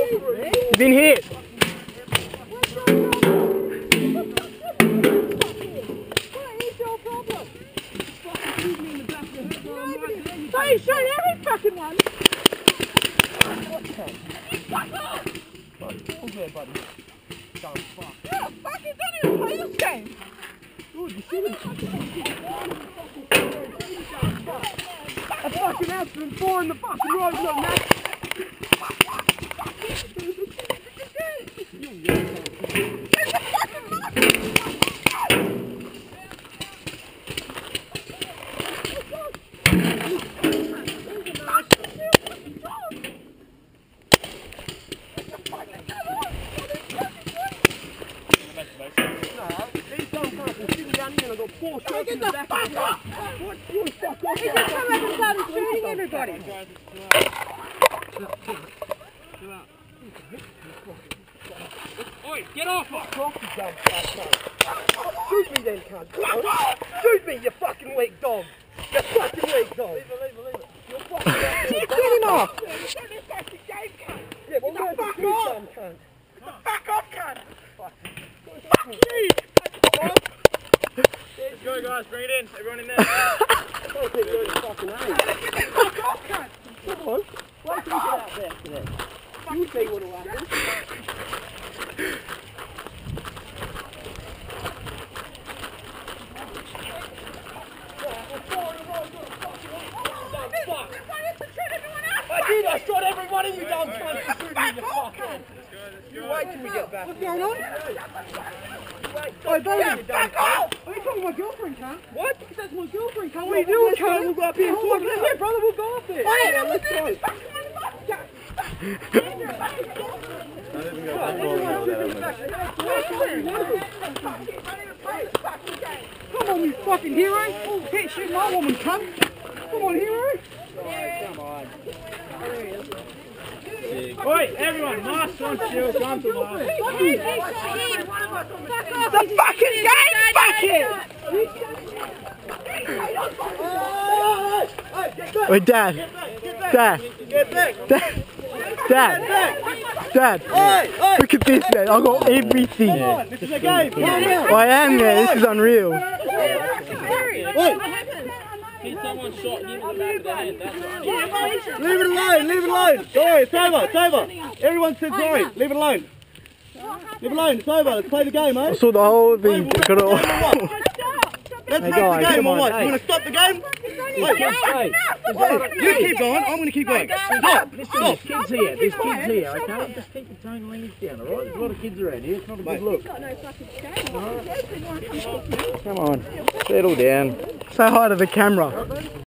You've been hit. So you shot every fucking one. Fuck off! Come here, buddy. Dumb fuck. What the fuck? You don't even play this game. Dude, you see this? A fucking accident, 4 in the fucking road, look, man. Get the fuck off! He just come up and started shooting everybody. Oi, get off her! Shoot me then, cunt. Shoot me, you fucking weak dog. You fucking weak dog. Leave it. You're fucking weak. Get him off! Yeah, well, where's the cunt? Fuck off, cunt! Fuck you! Let's go, guys. Bring it in. Everyone in there. I don't think you're in the fucking aim. Fuck off, cunt! Come on. Wait till we get out there today. You see what'll happen. I did. I shot every one of you dumb cunts for shooting me, you fucker. You wait till we get back. What's going on? Oi, baby. Fuck off! What are you talking about my girlfriend, cunt? What? That's my girlfriend, cunt. What are you doing, cunt? We'll go up here and talk. Yeah, brother, we'll go up there. Yeah, let's go. Come on, you fucking hero! Can't shoot my woman, cunt! Come on, hero! Come on. Oi, everyone, mask on, shield, guns and mask. The fucking game bucket! Wait, Dad. Dad. Dad. Look at this, man. I got everything. This is a game. I am, man. This is unreal. Someone shot him in the back of the head. That's right. Leave it alone. Sorry, it's over. Everyone said sorry. Leave it alone. It's over. Let's play the game, I eh? saw the whole thing. Let's make guys, the game come or on, what? hey. You want to stop the game? Hey, You keep going. I'm going to keep going. Stop. there's kids here. There's kids here, okay? Just keep your tone leaves down, alright? There's a lot of kids around here. It's not a good look. Come on. Settle down. Say hi to the camera.